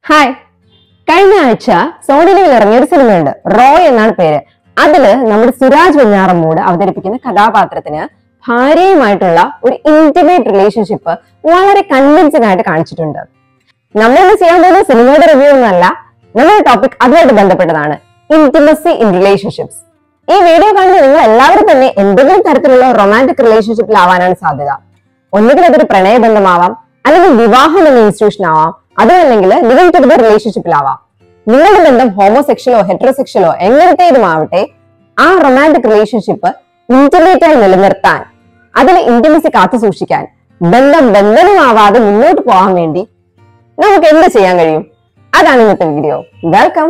Hi, കഴിഞ്ഞ ആഴ്ച Sony ലിവിൽ ഇറങ്ങിയ ഒരു സിനിമയുണ്ട്, റോയ് എന്നാണ് പേര്. അതില് നമ്മുടെ സുരാജ് വെഞ്ഞാറമ്മൂട് അവതരിപ്പിക്കുന്ന കഥാപാത്രത്തിന് ഭാര്യയുമായിട്ടുള്ള ഒരു ഇന്റിമേറ്റ് റിലേഷൻഷിപ്പ് വളരെ കൺവിൻസിംഗ് ആയിട്ട് കാണിച്ചിട്ടുണ്ട്. നമ്മളിന്ന് ചെയ്യാൻ പോകുന്ന സിനിമയുടെ റിവ്യൂ ഒന്നുമല്ല, നമ്മുടെ ടോപ്പിക് അതുമായിട്ട് ബന്ധപ്പെട്ടതാണ്, ഇന്റിമസി ഇൻ റിലേഷൻഷിപ്സ്. ഈ വീഡിയോ കാണുന്ന നിങ്ങൾ എല്ലാവരും തന്നെ എന്തെങ്കിലും തരത്തിലുള്ള റൊമാൻറ്റിക് റിലേഷൻഷിപ്പിലാവാനാണ് സാധ്യത. ഒന്നുകിൽ അതൊരു പ്രണയബന്ധമാവാം, അല്ലെങ്കിൽ വിവാഹം എന്ന ഇൻസ്റ്റിറ്റ്യൂഷൻ ആവാം, അതുമല്ലെങ്കിൽ ലിവിംഗ് ടുഗദർ റിലേഷൻഷിപ്പിലാവാം. നിങ്ങളുടെ ബന്ധം ഹോമോസെക്ഷലോ ഹെറ്ററോസെക്ഷലോ എങ്ങനത്തേതുമാവട്ടെ, ആ റൊമാൻറ്റിക് റിലേഷൻഷിപ്പ് ഇന്റിമേറ്റ് ആയി നിലനിർത്താൻ, അതിൽ ഇന്റിമസി കാത്തു സൂക്ഷിക്കാൻ, ബന്ധം ബന്ധനമാവാതെ മുന്നോട്ട് പോകാൻ വേണ്ടി നമുക്ക് എന്ത് ചെയ്യാൻ കഴിയും? അതാണ് ഇന്നത്തെ വീഡിയോ. വെൽക്കം.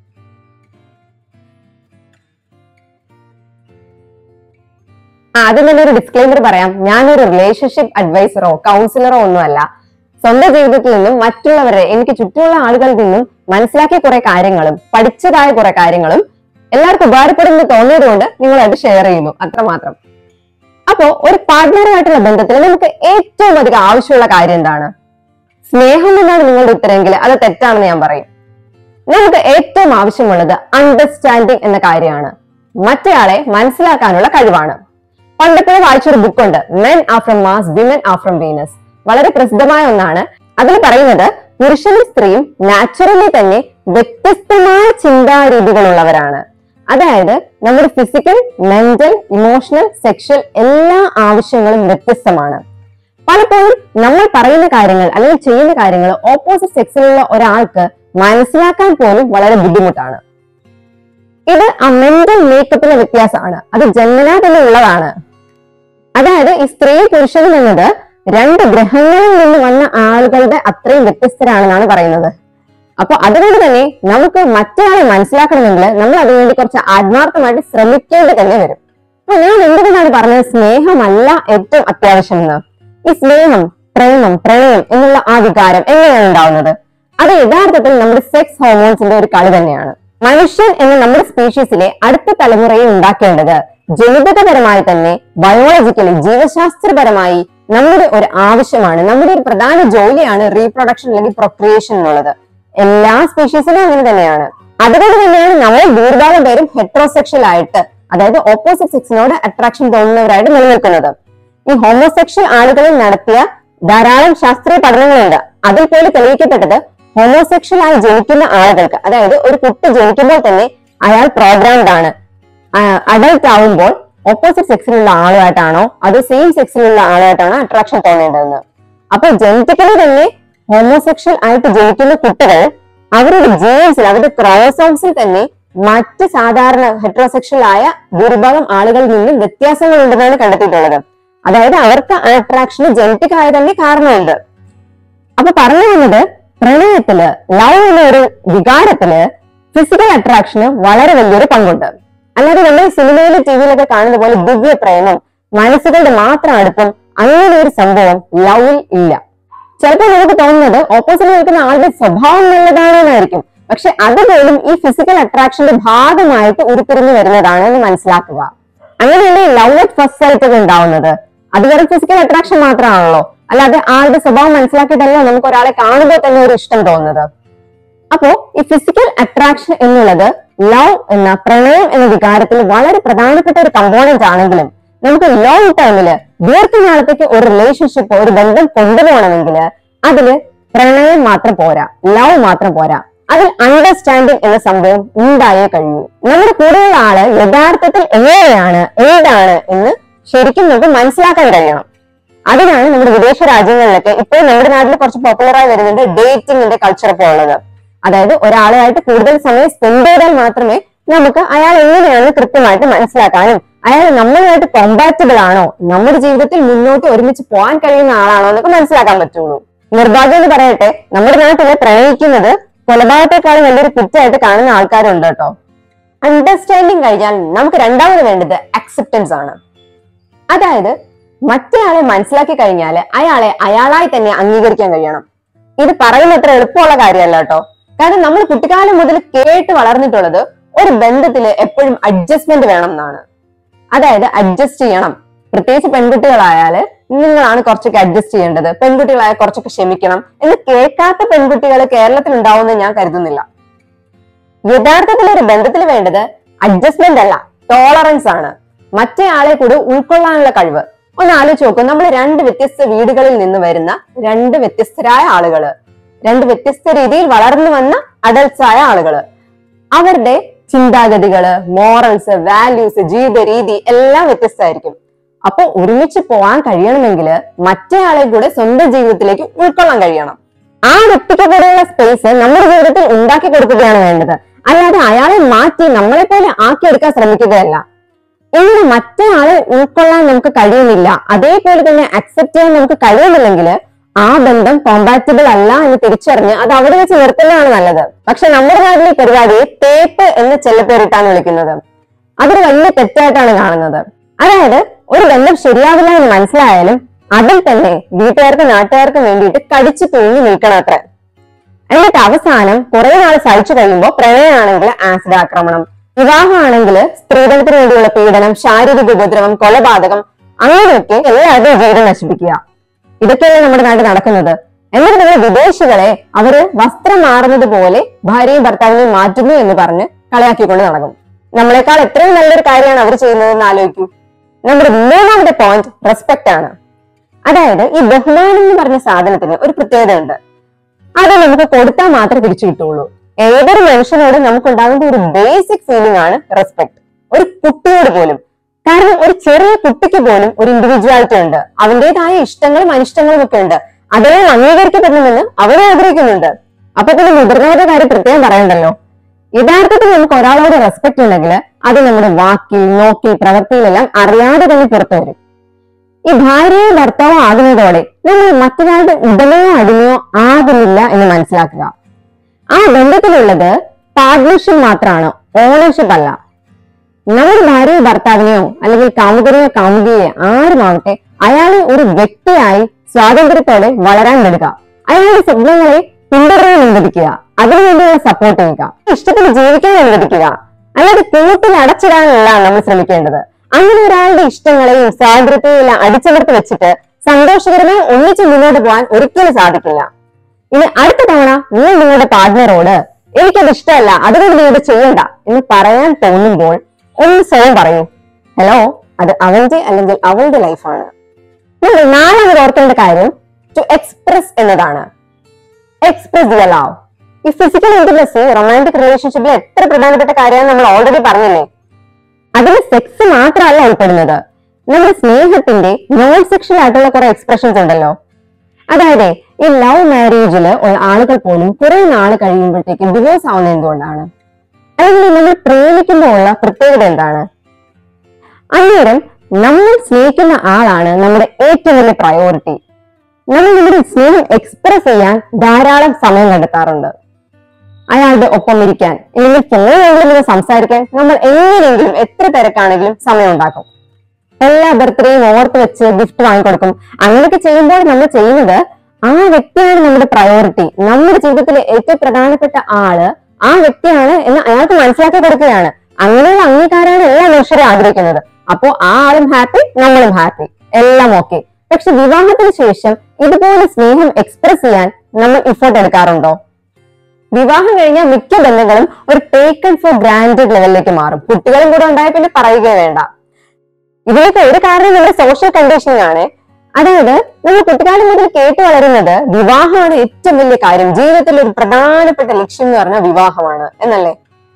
ആദ്യം തന്നെ ഒരു ഡിസ്ക്ലെയിമർ പറയാം, ഞാനൊരു റിലേഷൻഷിപ്പ് അഡ്വൈസറോ കൗൺസിലറോ ഒന്നുമല്ല. സ്വന്തം ജീവിതത്തിൽ നിന്നും മറ്റുള്ളവരെ, എനിക്ക് ചുറ്റുമുള്ള ആളുകളിൽ നിന്നും മനസ്സിലാക്കിയ കുറെ കാര്യങ്ങളും പഠിച്ചതായ കുറെ കാര്യങ്ങളും എല്ലാവർക്കും ഉപകാരപ്പെടുമെന്ന് തോന്നിയത് കൊണ്ട് നിങ്ങളായിട്ട് ഷെയർ ചെയ്യുന്നു, അത്രമാത്രം. അപ്പോ ഒരു പാർട്ട്ണറുമായിട്ടുള്ള ബന്ധത്തിൽ നമുക്ക് ഏറ്റവും അധികം ആവശ്യമുള്ള കാര്യം എന്താണ്? സ്നേഹം എന്നാണ് നിങ്ങളുടെ ഉത്തരമെങ്കിൽ അത് തെറ്റാണെന്ന് ഞാൻ പറയും. നമുക്ക് ഏറ്റവും ആവശ്യമുള്ളത് അണ്ടർസ്റ്റാൻഡിങ് എന്ന കാര്യമാണ്, മറ്റേയാളെ മനസ്സിലാക്കാനുള്ള കഴിവാണ്. പണ്ടപ്പോഴും വായിച്ചൊരു ബുക്കുണ്ട്, men are from Mars, women are from Venus. വളരെ പ്രസിദ്ധമായ ഒന്നാണ്. അതിൽ പറയുന്നത് പുരുഷനും സ്ത്രീയും നാച്ചുറലി തന്നെ വ്യത്യസ്തമായ ചിന്താരീതികളുള്ളവരാണ്. അതായത് നമ്മുടെ ഫിസിക്കൽ, മെന്റൽ, ഇമോഷണൽ, സെക്ഷൽ എല്ലാ ആവശ്യങ്ങളും വ്യത്യസ്തമാണ്. പലപ്പോഴും നമ്മൾ പറയുന്ന കാര്യങ്ങൾ അല്ലെങ്കിൽ ചെയ്യുന്ന കാര്യങ്ങൾ ഓപ്പോസിറ്റ് സെക്സിലുള്ള ഒരാൾക്ക് മനസ്സിലാക്കാൻ പോലും വളരെ ബുദ്ധിമുട്ടാണ്. ഇത് ആ മെന്റൽ മേക്കപ്പിലെ വ്യത്യാസമാണ്, അത് ജന്മനാ തന്നെ ഉള്ളതാണ്. അതായത് ഈ സ്ത്രീ പുരുഷനും എന്നത് രണ്ട് ഗ്രഹങ്ങളിൽ നിന്ന് വന്ന ആളുകളുടെ അത്രയും വ്യത്യസ്തരാണെന്നാണ് പറയുന്നത്. അപ്പൊ അതുകൊണ്ട് തന്നെ നമുക്ക് മറ്റൊരാളെ മനസ്സിലാക്കണമെങ്കിൽ നമ്മൾ അതിനുവേണ്ടി കുറച്ച് ആത്മാർത്ഥമായിട്ട് ശ്രമിക്കേണ്ടി തന്നെ വരും. അപ്പൊ ഞാൻ എന്തുകൊണ്ടാണ് പറഞ്ഞത് സ്നേഹമല്ല ഏറ്റവും അത്യാവശ്യം എന്ന്? ഈ സ്നേഹം, പ്രേമം, പ്രണയം എന്നുള്ള ആ വികാരം എങ്ങനെയാണ് ഉണ്ടാവുന്നത്? അത് യഥാർത്ഥത്തിൽ നമ്മുടെ സെക്സ് ഹോർമോൺസിന്റെ ഒരു കളി തന്നെയാണ്. മനുഷ്യൻ എന്ന നമ്മുടെ സ്പീഷീസിലെ അടുത്ത തലമുറയെ ഉണ്ടാക്കേണ്ടത് ജനിതകപരമായി തന്നെ, ബയോളജിക്കലി, ജീവശാസ്ത്രപരമായി നമ്മുടെ ഒരു ആവശ്യമാണ്, നമ്മുടെ ഒരു പ്രധാന ജോലിയാണ് റീപ്രൊഡക്ഷൻ അല്ലെങ്കിൽ പ്രൊക്രിയേഷൻ എന്നുള്ളത്. എല്ലാ സ്പീഷീസിലും അങ്ങനെ തന്നെയാണ്. അതുകൊണ്ട് തന്നെയാണ് നമ്മൾ ഭൂരിഭാഗം പേരും ഹെറ്ററോസെക്ഷൽ ആയിട്ട്, അതായത് ഓപ്പോസിറ്റ് സെക്സിനോട് അട്രാക്ഷൻ തോന്നുന്നവരായിട്ട് നിലനിൽക്കുന്നത്. ഈ ഹോമോസെക്ഷൽ ആളുകളിൽ നടത്തിയ ധാരാളം ശാസ്ത്രീയ പഠനങ്ങളുണ്ട്. അതിൽ പോലും തെളിയിക്കപ്പെട്ടത് ഹോമോസെക്ഷൽ ആയി ജനിക്കുന്ന ആളുകൾക്ക്, അതായത് ഒരു കുട്ടി ജനിക്കുമ്പോൾ തന്നെ അയാൾ പ്രോഗ്രാംഡ് ആണ്, അഡൽട്ട് ആവുമ്പോൾ ഓപ്പോസിറ്റ് സെക്സിലുള്ള ആളുമായിട്ടാണോ അതോ സെയിം സെക്സിലുള്ള ആളുമായിട്ടാണോ അട്രാക്ഷൻ തോന്നേണ്ടതെന്ന്. അപ്പൊ ജനറ്റിക്കലി തന്നെ ഹോമോസെക്ഷൽ ആയിട്ട് ജനിക്കുന്ന കുട്ടികൾ അവരുടെ ജീൻസിൽ, അവരുടെ ക്രോമോസോംസിൽ തന്നെ മറ്റ് സാധാരണ ഹെറ്ററോസെക്ഷൽ ആയ ഭൂരിഭാഗം ആളുകളിൽ നിന്നും വ്യത്യാസങ്ങൾ ഉണ്ടെന്നാണ് കണ്ടെത്തിയിട്ടുള്ളത്. അതായത് അവർക്ക് അട്രാക്ഷന് ജനറ്റിക് ആയ തന്നെ കാരണമുണ്ട്. അപ്പൊ പറഞ്ഞു വന്നത്, പ്രണയത്തില്, ലവ് എന്ന ഒരു വികാരത്തില് ഫിസിക്കൽ അട്രാക്ഷന് വളരെ വലിയൊരു പങ്കുണ്ട്. അല്ലാതെ നമ്മൾ സിനിമയിലും ടിവിയിലൊക്കെ കാണുന്ന പോലെ ദിവ്യ പ്രേമം, മനസ്സുകളുടെ മാത്രം അടുപ്പം, അങ്ങനെ ഒരു സംഭവം ലവിൽ ഇല്ല. ചിലപ്പോൾ നമുക്ക് തോന്നുന്നത് ഓപ്പോസിറ്റ് നിൽക്കുന്ന ആളുടെ സ്വഭാവം നല്ലതാണെന്നായിരിക്കും, പക്ഷെ അതുപോലും ഈ ഫിസിക്കൽ അട്രാക്ഷന്റെ ഭാഗമായിട്ട് ഉരുത്തിരിഞ്ഞു വരുന്നതാണ് എന്ന് മനസ്സിലാക്കുക. അങ്ങനെയല്ലേ ലവ് അറ്റ് ഫസ്റ്റ് സൈറ്റ് ഒക്കെ ഉണ്ടാവുന്നത്? അത് വെറും ഫിസിക്കൽ അട്രാക്ഷൻ മാത്രമാണല്ലോ, അല്ലാതെ ആളുടെ സ്വഭാവം മനസ്സിലാക്കിയിട്ടല്ലോ നമുക്ക് ഒരാളെ കാണുമ്പോൾ തന്നെ ഒരു ഇഷ്ടം തോന്നുന്നത്. അപ്പോ ഈ ഫിസിക്കൽ അട്രാക്ഷൻ എന്നുള്ളത് ലവ് എന്ന, പ്രണയം എന്ന വികാരത്തിൽ വളരെ പ്രധാനപ്പെട്ട ഒരു കമ്പോണന്റ് ആണെങ്കിലും നമുക്ക് ലോങ് ടേമില്, ദീർഘകാലത്തേക്ക് ഒരു റിലേഷൻഷിപ്പ്, ഒരു ബന്ധം കൊണ്ടുപോകണമെങ്കിൽ അതില് പ്രണയം മാത്രം പോരാ, ലവ് മാത്രം പോരാ, അതിൽ അണ്ടർസ്റ്റാൻഡിങ് എന്ന സംഭവം ഉണ്ടായേ കഴിയൂ. നമ്മുടെ കൂടെയുള്ള ആള് യഥാർത്ഥത്തിൽ എങ്ങനെയാണ്, എന്താണ് എന്ന് ശരിക്കും നമുക്ക് മനസ്സിലാക്കാൻ കഴിയണം. അതിനാണ് നമ്മുടെ വിദേശ രാജ്യങ്ങളിലൊക്കെ ഇപ്പോൾ നമ്മുടെ നാട്ടിൽ കുറച്ച് പോപ്പുലറായി വരുന്നുണ്ട് ഡേറ്റിംഗിന്റെ കൾച്ചർ ഒക്കെ ഉള്ളത്. അതായത് ഒരാളുമായിട്ട് കൂടുതൽ സമയം സ്പെൻഡ് ചെയ്താൽ മാത്രമേ നമുക്ക് അയാൾ എങ്ങനെയാണെന്ന് കൃത്യമായിട്ട് മനസ്സിലാക്കാനും അയാൾ നമ്മളുമായിട്ട് കോമ്പാറ്റബിൾ ആണോ, നമ്മുടെ ജീവിതത്തിൽ മുന്നോട്ട് ഒരുമിച്ച് പോകാൻ കഴിയുന്ന ആളാണോ എന്നൊക്കെ മനസ്സിലാക്കാൻ പറ്റുള്ളൂ. നിർഭാഗ്യം എന്ന് പറയട്ടെ, നമ്മുടെ നാട്ടില് പ്രണയിക്കുന്നത് കൊലപാതകത്തെക്കാളും വലിയൊരു കുറ്റമായിട്ട് കാണുന്ന ആൾക്കാരുണ്ട് കേട്ടോ. അണ്ടർസ്റ്റാൻഡിങ് കഴിഞ്ഞാൽ നമുക്ക് രണ്ടാമത് വേണ്ടത് അക്സെപ്റ്റൻസ് ആണ്. അതായത് മറ്റേയാളെ മനസ്സിലാക്കി കഴിഞ്ഞാൽ അയാളെ അയാളായി തന്നെ അംഗീകരിക്കാൻ കഴിയണം. ഇത് പറയുന്നത്ര എളുപ്പമുള്ള കാര്യമല്ല കേട്ടോ. കാരണം നമ്മൾ കുട്ടിക്കാലം മുതൽ കേട്ട് വളർന്നിട്ടുള്ളത് ഒരു ബന്ധത്തിൽ എപ്പോഴും അഡ്ജസ്റ്റ്മെന്റ് വേണം എന്നാണ്. അതായത് അഡ്ജസ്റ്റ് ചെയ്യണം, പ്രത്യേകിച്ച് പെൺകുട്ടികളായാല് നിങ്ങളാണ് കുറച്ചൊക്കെ അഡ്ജസ്റ്റ് ചെയ്യേണ്ടത്, പെൺകുട്ടികളായ കുറച്ചൊക്കെ ക്ഷമിക്കണം എന്ന് കേൾക്കാത്ത പെൺകുട്ടികൾ കേരളത്തിൽ ഉണ്ടാവുമെന്ന് ഞാൻ കരുതുന്നില്ല. യഥാർത്ഥത്തിൽ ഒരു ബന്ധത്തിൽ വേണ്ടത് അഡ്ജസ്റ്റ്മെന്റ് അല്ല, ടോളറൻസ് ആണ്. മറ്റേ ആളെ കൂടി ഉൾക്കൊള്ളാനുള്ള കഴിവ്. ഒന്ന് ആലോചിച്ച് നോക്കും, നമ്മൾ രണ്ട് വ്യത്യസ്ത വീടുകളിൽ നിന്ന് വരുന്ന രണ്ട് വ്യത്യസ്തരായ ആളുകള്, രണ്ട് വ്യത്യസ്ത രീതിയിൽ വളർന്നു വന്ന അഡൽട്സ് ആയ ആളുകള്, അവരുടെ ചിന്താഗതികള്, മോറൽസ്, വാല്യൂസ്, ജീവിത രീതി എല്ലാം വ്യത്യസ്തമായിരിക്കും. അപ്പൊ ഒരുമിച്ച് പോകാൻ കഴിയണമെങ്കിൽ മറ്റേ ആളെ കൂടെ സ്വന്തം ജീവിതത്തിലേക്ക് ഉൾക്കൊള്ളാൻ കഴിയണം. ആ വ്യക്തിക്ക് കൂടെയുള്ള സ്പേസ് നമ്മുടെ ജീവിതത്തിൽ ഉണ്ടാക്കി കൊടുക്കുകയാണ് വേണ്ടത്, അല്ലാതെ അയാളെ മാറ്റി നമ്മളെ പോലെ ആക്കിയെടുക്കാൻ ശ്രമിക്കുകയല്ല. ഇങ്ങനെ മറ്റേ ആളെ ഉൾക്കൊള്ളാൻ നമുക്ക് കഴിയുന്നില്ല, അതേപോലെ തന്നെ അക്സെപ്റ്റ് ചെയ്യാൻ നമുക്ക് കഴിയുന്നില്ലെങ്കിൽ ആ ബന്ധം കോമ്പാറ്റബിൾ അല്ല എന്ന് തിരിച്ചറിഞ്ഞ് അത് അവിടെ വെച്ച് നിർത്തുന്നതാണ് നല്ലത്. പക്ഷെ നമ്മുടെ നാട്ടിലെ പരിപാടിയെ തേപ്പ് എന്ന് ചെല്ലപ്പേരിട്ടാണ് വിളിക്കുന്നത്. അതൊരു വലിയ തെറ്റായിട്ടാണ് കാണുന്നത്. അതായത് ഒരു ബന്ധം ശരിയാവില്ല എന്ന് മനസ്സിലായാലും അതിൽ തന്നെ വീട്ടുകാർക്കും നാട്ടുകാർക്കും വേണ്ടിയിട്ട് കടിച്ചു തൂങ്ങി നിൽക്കണം അത്ര. എന്നിട്ട് അവസാനം കുറെ നാൾ സഹിച്ചു കഴിയുമ്പോൾ പ്രണയമാണെങ്കിൽ ആസിഡ് ആക്രമണം, വിവാഹമാണെങ്കിൽ സ്ത്രീധനത്തിന് വേണ്ടിയുള്ള പീഡനം, ശാരീരിക ഉപദ്രവം, കൊലപാതകം, അങ്ങനെയൊക്കെ എല്ലാവരുടെയും ജീവിതം നശിപ്പിക്കുക. ഇതൊക്കെയല്ലേ നമ്മുടെ നാട്ടിൽ നടക്കുന്നത്. എന്നിട്ട് നിങ്ങൾ വിദേശികളെ അവര് വസ്ത്രം മാറുന്നത് പോലെ ഭാര്യയും ഭർത്താവിനെയും മാറ്റുന്നു എന്ന് പറഞ്ഞ് കളിയാക്കിക്കൊണ്ട് നടക്കും. നമ്മളെക്കാൾ എത്രയും നല്ലൊരു കാര്യമാണ് അവർ ചെയ്യുന്നതെന്ന് ആലോചിക്കൂ. നമ്മുടെ മൂന്നാമത്തെ പോയിന്റ് റെസ്പെക്ട് ആണ്. അതായത് ഈ ബഹുമാനം എന്ന് പറഞ്ഞ സാധനത്തിന് ഒരു പ്രത്യേകത ഉണ്ട്. അത് നമുക്ക് കൊടുത്താൽ മാത്രമേ തിരിച്ചു കിട്ടുള്ളൂ. ഏതൊരു മനുഷ്യനോട് നമുക്കുണ്ടാകുന്ന ഒരു ബേസിക് ഫീലിംഗ് ആണ് റെസ്പെക്ട്. ഒരു കുട്ടിയോട് പോലും. കാരണം ഒരു ചെറിയ കുട്ടിക്ക് പോലും ഒരു ഇൻഡിവിജ്വാലിറ്റി ഉണ്ട്, അവന്റേതായ ഇഷ്ടങ്ങളും അനിഷ്ടങ്ങളും ഒക്കെ ഉണ്ട്. അതെല്ലാം അംഗീകരിക്കപ്പെടണമെന്ന് അവരെ ആഗ്രഹിക്കുന്നുണ്ട്. അപ്പൊ പിന്നെ മുതിർന്നവരുടെ കാര്യം പ്രത്യേകം പറയണ്ടല്ലോ. യഥാർത്ഥത്തിൽ നമുക്ക് ഒരാളോട് റെസ്പെക്ട് ഉണ്ടെങ്കിൽ അത് നമ്മുടെ വാക്കിൽ, നോക്കിൽ, പ്രവൃത്തിയിലെല്ലാം അറിയാതെ തന്നെ പുറത്തു വരും. ഈ ഭാര്യയോ ഭർത്താവോ ആകുന്നതോടെ നമ്മൾ മറ്റൊരാളുടെ ഉടമയോ അടിമയോ ആകുന്നില്ല എന്ന് മനസ്സിലാക്കുക. ആ ബന്ധത്തിലുള്ളത് പാർട്ട്ണർഷിപ്പ് മാത്രമാണ്, ഓണർഷിപ്പ് അല്ല. നമ്മുടെ ഭാര്യയോ ഭർത്താവിനെയോ അല്ലെങ്കിൽ കാമുകനെയോ കാമുകിയെ ആരുമാവട്ടെ അയാളെ ഒരു വ്യക്തിയായി സ്വാതന്ത്ര്യത്തോടെ വളരാൻ വിടുക, അയാളുടെ സ്വപ്നങ്ങളെ പിന്തുടരാൻ അനുവദിക്കുക, അതിനുവേണ്ടിയുള്ള സപ്പോർട്ട് ചെയ്യുക, ഇഷ്ടത്തിന് ജീവിക്കാൻ അനുവദിക്കുക. അല്ലാതെ കൂട്ടിൽ അടച്ചിടാനല്ല നമ്മൾ ശ്രമിക്കേണ്ടത്. അങ്ങനെ ഒരാളുടെ ഇഷ്ടങ്ങളെയും സ്വാതന്ത്ര്യത്തെയും എല്ലാം അടിച്ചമർത്തി വെച്ചിട്ട് സന്തോഷകരമായി ഒന്നിച്ച് മുന്നോട്ട് പോകാൻ ഒരിക്കലും സാധിക്കില്ല. ഇനി അടുത്ത തവണ നീ നിങ്ങളുടെ പാർട്ട്ണറോട് എനിക്കത് ഇഷ്ടമല്ല, അതുകൊണ്ട് നീ ഇത് ചെയ്യണ്ട എന്ന് പറയാൻ തോന്നുമ്പോൾ ഒന്ന് സ്വയം പറയൂ, ഹലോ, അത് അവന്റെ അല്ലെങ്കിൽ അവളുടെ ലൈഫാണ്. നിങ്ങൾ നാലാമത് ഓർക്കേണ്ട കാര്യം ടു എക്സ്പ്രസ് എന്നതാണ്. Express your love. ഈ ഫിസിക്കൽ ഇന്റിമസി റൊമാൻറ്റിക് റിലേഷൻഷിപ്പിൽ എത്ര പ്രധാനപ്പെട്ട കാര്യമാണ് നമ്മൾ ഓൾറെഡി പറഞ്ഞില്ലേ. അതിൽ സെക്സ് മാത്രമല്ല ഉൾപ്പെടുന്നത്. നമ്മുടെ സ്നേഹത്തിന്റെ നോൺ സെക്ഷൽ ആയിട്ടുള്ള കുറെ എക്സ്പ്രഷൻസ് ഉണ്ടല്ലോ. അതായത് ഈ ലവ് മാരേജിൽ ഉള്ള ആളുകൾ പോലും കുറെ നാള് കഴിയുമ്പോഴത്തേക്കും ഡിവോഴ്സ് ആവുന്നത് എന്തുകൊണ്ടാണ്? അല്ലെങ്കിൽ നമ്മൾ പ്രേമിക്കുമ്പോൾ ഉള്ള പ്രത്യേകത എന്താണ്? അന്നേരം നമ്മൾ സ്നേഹിക്കുന്ന ആളാണ് നമ്മുടെ ഏറ്റവും വലിയ പ്രയോറിറ്റി. നമ്മൾ നമ്മുടെ സ്നേഹം എക്സ്പ്രസ് ചെയ്യാൻ ധാരാളം സമയം കണ്ടെത്താറുണ്ട്. അയാളുടെ ഒപ്പം ഇരിക്കാൻ, അല്ലെങ്കിൽ ഫോണിലെങ്കിലും സംസാരിക്കാൻ നമ്മൾ എങ്ങനെയെങ്കിലും എത്ര തിരക്കാണെങ്കിലും സമയം ഉണ്ടാക്കും. എല്ലാ ബർത്ത്ഡേയും ഓർത്ത് വെച്ച് ഗിഫ്റ്റ് വാങ്ങിക്കൊടുക്കും. അങ്ങനെയൊക്കെ ചെയ്യുമ്പോൾ നമ്മൾ ചെയ്യുന്നത് ആ വ്യക്തിയാണ് നമ്മുടെ പ്രയോറിറ്റി, നമ്മുടെ ജീവിതത്തിലെ ഏറ്റവും പ്രധാനപ്പെട്ട ആള് ആ വ്യക്തിയാണ് എന്ന് അയാൾക്ക് മനസ്സിലാക്കി കൊടുക്കുകയാണ്. അങ്ങനെയുള്ള അംഗീകാരമാണ് എല്ലാ മനുഷ്യരും ആഗ്രഹിക്കുന്നത്. അപ്പോ ആ ആളും ഹാപ്പി, നമ്മളും ഹാപ്പി, എല്ലാം ഓക്കെ. പക്ഷെ വിവാഹത്തിന് ശേഷം ഇതുപോലെ സ്നേഹം എക്സ്പ്രസ് ചെയ്യാൻ നമ്മൾ ഇഫോർട്ട് എടുക്കാറുണ്ടോ? വിവാഹം കഴിഞ്ഞാൽ മിക്ക ബന്ധങ്ങളും ഒരു ടേക്കൺ ഫോർ ഗ്രാൻഡഡ് ലെവലിലേക്ക് മാറും. കുട്ടികളും കൂടെ ഉണ്ടായ പിന്നെ പറയുകയേ വേണ്ട. ഇതിലേക്ക് ഒരു കാരണം നമ്മുടെ സോഷ്യൽ കണ്ടീഷനിങ് ആണ്. അതായത് നമ്മൾ കുട്ടിക്കാലം മുതൽ കേട്ട് വളരുന്നത് വിവാഹമാണ് ഏറ്റവും വലിയ കാര്യം, ജീവിതത്തിൽ ഒരു പ്രധാനപ്പെട്ട ലക്ഷ്യം എന്ന് പറഞ്ഞാൽ വിവാഹമാണ് എന്നല്ലേ.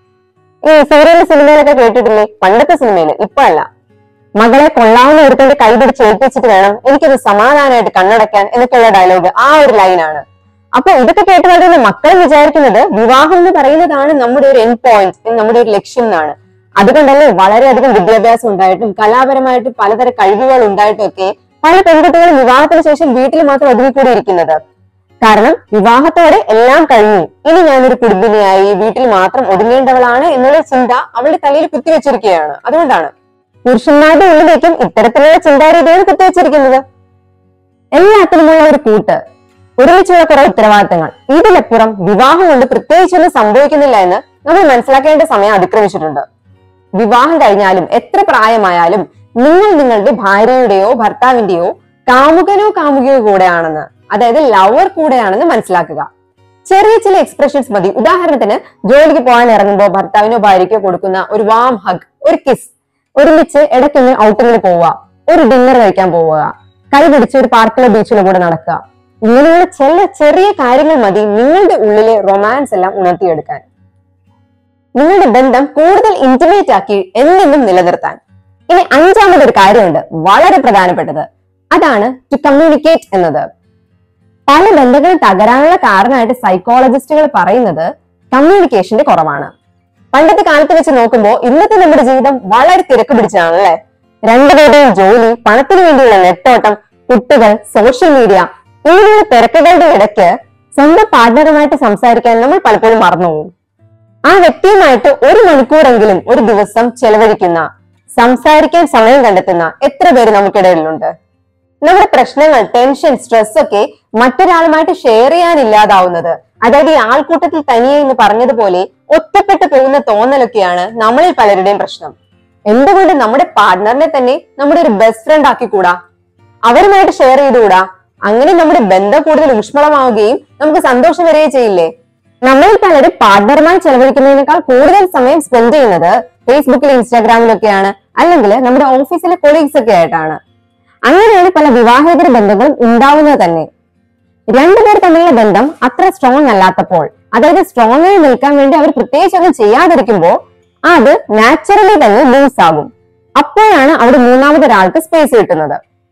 ഈ സീരിയൽ സിനിമയിലൊക്കെ കേട്ടിട്ടില്ലേ? പണ്ടത്തെ സിനിമയില്, ഇപ്പൊ അല്ല. മകളെ കൊള്ളാവുന്ന ഒരുത്തന്റെ കൈ പിടിച്ച് ഏൽപ്പിച്ചിട്ട് വേണം എനിക്കൊരു സമാധാനമായിട്ട് കണ്ണടയ്ക്കാൻ എന്നൊക്കെയുള്ള ഡയലോഗ് ആ ഒരു ലൈനാണ്. അപ്പൊ ഇതൊക്കെ കേട്ട് വളരുന്ന മക്കൾ വിചാരിക്കുന്നത് വിവാഹം എന്ന് പറയുന്നതാണ് നമ്മുടെ ഒരു എൻഡ് പോയിന്റ്, നമ്മുടെ ഒരു ലക്ഷ്യം എന്നാണ്. അതുകൊണ്ടല്ലേ വളരെയധികം വിദ്യാഭ്യാസം ഉണ്ടായിട്ടും കലാപരമായിട്ട് പലതരം കഴിവുകൾ ഉണ്ടായിട്ടും ഒക്കെ പല പെൺകുട്ടികളും വിവാഹത്തിന് ശേഷം വീട്ടിൽ മാത്രം ഒതുങ്ങിക്കൂടിയിരിക്കുന്നത്. കാരണം വിവാഹത്തോടെ എല്ലാം കഴിഞ്ഞു, ഇനി ഞാനൊരു കുടുംബിനിയായി വീട്ടിൽ മാത്രം ഒതുങ്ങേണ്ടവളാണ് എന്നുള്ള ചിന്ത അവളുടെ തലയിൽ കുത്തിവെച്ചിരിക്കുകയാണ്. അതുകൊണ്ടാണ് പുരുഷന്മാരുടെ ഉള്ളിലേക്കും ഇത്തരത്തിലുള്ള ചിന്താരീതിയാണ് കുത്തിവെച്ചിരിക്കുന്നത്. എല്ലാത്തിനുമുള്ള ഒരു കൂട്ട്, ഒരുമിച്ചുള്ള കുറെ ഉത്തരവാദിത്തങ്ങൾ, ഇതിലപ്പുറം വിവാഹം കൊണ്ട് പ്രത്യേകിച്ചൊന്നും സംഭവിക്കുന്നില്ല എന്ന് നമ്മൾ മനസ്സിലാക്കേണ്ട സമയം അതിക്രമിച്ചിട്ടുണ്ട്. വിവാഹം കഴിഞ്ഞാലും എത്ര പ്രായമായാലും നിങ്ങൾ നിങ്ങളുടെ ഭാര്യയുടെയോ ഭർത്താവിന്റെയോ കാമുകനോ കാമുകയോ കൂടെയാണെന്ന്, അതായത് ലവർ കൂടെയാണെന്ന് മനസ്സിലാക്കുക. ചെറിയ ചില എക്സ്പ്രഷൻസ് മതി. ഉദാഹരണത്തിന്, ജോലിക്ക് പോകാൻ ഇറങ്ങുമ്പോൾ ഭർത്താവിനോ ഭാര്യയ്ക്കോ കൊടുക്കുന്ന ഒരു വാം ഹഗ്, ഒരു കിസ്, ഒരുമിച്ച് ഇടയ്ക്കൊന്ന് ഔട്ടിങ്ങിന് പോവുക, ഒരു ഡിന്നർ കഴിക്കാൻ പോവുക, കൈ പിടിച്ച് ഒരു പാർക്കിലോ ബീച്ചിലോ കൂടെ നടക്കുക. ഇങ്ങനെയുള്ള ചില ചെറിയ കാര്യങ്ങൾ മതി നിങ്ങളുടെ ഉള്ളിലെ റൊമാൻസ് എല്ലാം ഉണർത്തിയെടുക്കാൻ, നിങ്ങളുടെ ബന്ധം കൂടുതൽ ഇന്റിമേറ്റ് ആക്കി എന്നെന്നും നിലനിർത്താൻ. ഇനി അഞ്ചാമതൊരു കാര്യമുണ്ട്, വളരെ പ്രധാനപ്പെട്ടത്. അതാണ് ടു കമ്മ്യൂണിക്കേറ്റ് എന്നത്. പല ബന്ധങ്ങൾ തകരാനുള്ള കാരണമായിട്ട് സൈക്കോളജിസ്റ്റുകൾ പറയുന്നത് കമ്മ്യൂണിക്കേഷന്റെ കുറവാണ്. പണ്ടത്തെ കാലത്ത് വെച്ച് നോക്കുമ്പോൾ ഇന്നത്തെ നമ്മുടെ ജീവിതം വളരെ തിരക്ക് പിടിച്ചതാണല്ലേ. രണ്ടുപേരുടെയും ജോലി, പണത്തിന് വേണ്ടിയുള്ള നെട്ടോട്ടം, കുട്ടികൾ, സോഷ്യൽ മീഡിയ, ഇങ്ങനെയുള്ള തിരക്കുകളുടെ ഇടയ്ക്ക് സ്വന്തം പാർട്ണറുമായിട്ട് സംസാരിക്കാൻ നമ്മൾ പലപ്പോഴും മറന്നുപോകും. ആ വ്യക്തിയുമായിട്ട് ഒരു മണിക്കൂറെങ്കിലും ഒരു ദിവസം ചെലവഴിക്കുന്ന, സംസാരിക്കാൻ സമയം കണ്ടെത്തുന്ന എത്ര പേര് നമുക്കിടയിലുണ്ട്? നമ്മുടെ പ്രശ്നങ്ങൾ, ടെൻഷൻ, സ്ട്രെസ് ഒക്കെ മറ്റൊരാളുമായിട്ട് ഷെയർ ചെയ്യാനില്ലാതാവുന്നത്, അതായത് ഈ ആൾക്കൂട്ടത്തിൽ തനിയെ എന്ന് പറഞ്ഞതുപോലെ ഒറ്റപ്പെട്ടു പോകുന്ന തോന്നലൊക്കെയാണ് നമ്മളിൽ പലരുടെയും പ്രശ്നം. എന്തുകൊണ്ട് നമ്മുടെ പാർട്ണറിനെ തന്നെ നമ്മുടെ ഒരു ബെസ്റ്റ് ഫ്രണ്ട് ആക്കിക്കൂടാ? അവരുമായിട്ട് ഷെയർ ചെയ്തുകൂടാ? അങ്ങനെ നമ്മുടെ ബന്ധം കൂടുതൽ ഊഷ്മളമാവുകയും നമുക്ക് സന്തോഷം വരികയും ചെയ്യില്ലേ? നമ്മളിൽ പലരും പാർട്ണറുമായി ചെലവഴിക്കുന്നതിനേക്കാൾ കൂടുതൽ സമയം സ്പെൻഡ് ചെയ്യുന്നത് ഫേസ്ബുക്കിലും ഇൻസ്റ്റാഗ്രാമിലൊക്കെയാണ്, അല്ലെങ്കിൽ നമ്മുടെ ഓഫീസിലെ കൊളീഗ്സ് ഒക്കെ ആയിട്ടാണ്. അങ്ങനെയാണ് പല വിവാഹേതര ബന്ധങ്ങളും ഉണ്ടാവുന്നത് തന്നെ. രണ്ടുപേർ തമ്മിലുള്ള ബന്ധം അത്ര സ്ട്രോങ് അല്ലാത്തപ്പോൾ, അതായത് സ്ട്രോങ് ആയി നിൽക്കാൻ വേണ്ടി അവർ പ്രത്യേകിച്ച് ഒന്നും ചെയ്യാതിരിക്കുമ്പോൾ അത് നാച്ചുറലി തന്നെ ലൂസ് ആകും. അപ്പോഴാണ് അവിടെ മൂന്നാമതൊരാൾക്ക് സ്പേസ് കിട്ടുന്നത്.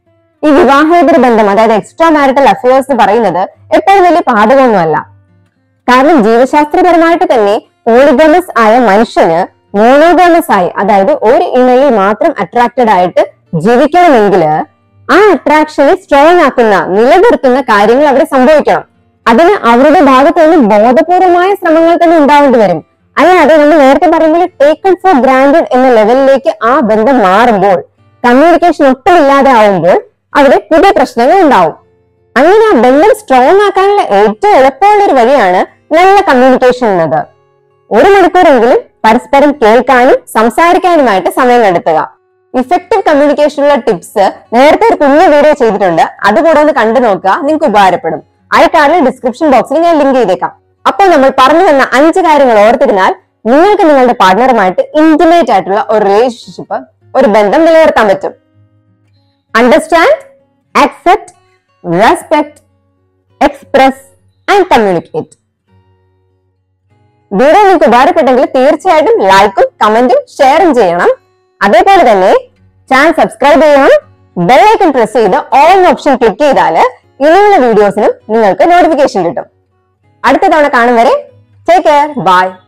ഈ വിവാഹേതര ബന്ധം, അതായത് എക്സ്ട്രാ മാരിറ്റൽ അഫയേഴ്സ് എന്ന് പറയുന്നത് എപ്പോഴും വലിയ പാതകമൊന്നുമല്ല. കാരണം ജീവശാസ്ത്രപരമായിട്ട് തന്നെ പോളിഗമസ് ആയ മനുഷ്യന് മോണോഗമസ് ആയി, അതായത് ഒരു ഇണയിൽ മാത്രം അട്രാക്റ്റഡ് ആയിട്ട് ജീവിക്കണമെങ്കിൽ ആ അട്രാക്ഷനെ സ്ട്രോങ് ആക്കുന്ന, നിലനിർത്തുന്ന കാര്യങ്ങൾ അവിടെ സംഭവിക്കണം. അതിന് അവരുടെ ഭാഗത്ത് നിന്ന് ബോധപൂർവമായ ശ്രമങ്ങൾ തന്നെ ഉണ്ടാവേണ്ടി വരും. അല്ലാതെ നമ്മൾ നേരത്തെ പറയുമ്പോൾ ടേക്കൺ ഫോർ ഗ്രാൻഡഡ് എന്ന ലെവലിലേക്ക് ആ ബന്ധം മാറുമ്പോൾ, കമ്മ്യൂണിക്കേഷൻ ഒട്ടും ഇല്ലാതെ ആവുമ്പോൾ അവിടെ പുതിയ പ്രശ്നങ്ങൾ ഉണ്ടാവും. അങ്ങനെ ആ ബന്ധം സ്ട്രോങ് ആക്കാനുള്ള ഏറ്റവും എളുപ്പമുള്ള ഒരു വഴിയാണ് നല്ല കമ്മ്യൂണിക്കേഷൻ എന്നത്. ഒരു മണിക്കൂറെങ്കിലും പരസ്പരം കേൾക്കാനും സംസാരിക്കാനുമായിട്ട് സമയം കണ്ടെത്തുക. ഇഫക്റ്റീവ് കമ്മ്യൂണിക്കേഷനുള്ള ടിപ്സ് നേരത്തെ ഒരു കുഞ്ഞു വീഡിയോ ചെയ്തിട്ടുണ്ട്, അതുകൂടെ ഒന്ന് കണ്ടു നോക്കുക, നിങ്ങൾക്ക് ഉപകാരപ്പെടും. ഐക്കാർഡിൽ ഡിസ്ക്രിപ്ഷൻ ബോക്സിൽ ഞാൻ ലിങ്ക് ചെയ്തേക്കാം. അപ്പോൾ നമ്മൾ പറഞ്ഞു തന്ന 5 കാര്യങ്ങൾ ഓർത്തിരുന്നാൽ നിങ്ങൾക്ക് നിങ്ങളുടെ പാർട്ണറുമായിട്ട് ഇന്റിമേറ്റ് ആയിട്ടുള്ള ഒരു റിലേഷൻഷിപ്പ്, ഒരു ബന്ധം നിലനിർത്താൻ പറ്റും. Understand, accept, respect, express and communicate. Video നിങ്ങൾക്ക് ഉപകാരപ്പെട്ടെങ്കിൽ തീർച്ചയായിട്ടും ലൈക്കും കമന്റും ഷെയറും ചെയ്യണം. അതേപോലെ തന്നെ ചാനൽ സബ്സ്ക്രൈബ് ചെയ്യണം. ബെൽ ഐക്കൺ പ്രസ് ചെയ്ത് ഓൾ ഓപ്ഷൻ ക്ലിക്ക് ചെയ്താൽ ഇനിയുള്ള വീഡിയോസിനും നിങ്ങൾക്ക് നോട്ടിഫിക്കേഷൻ കിട്ടും. അടുത്ത തവണ കാണും വരെ ടേക്ക് കെയർ, ബൈ.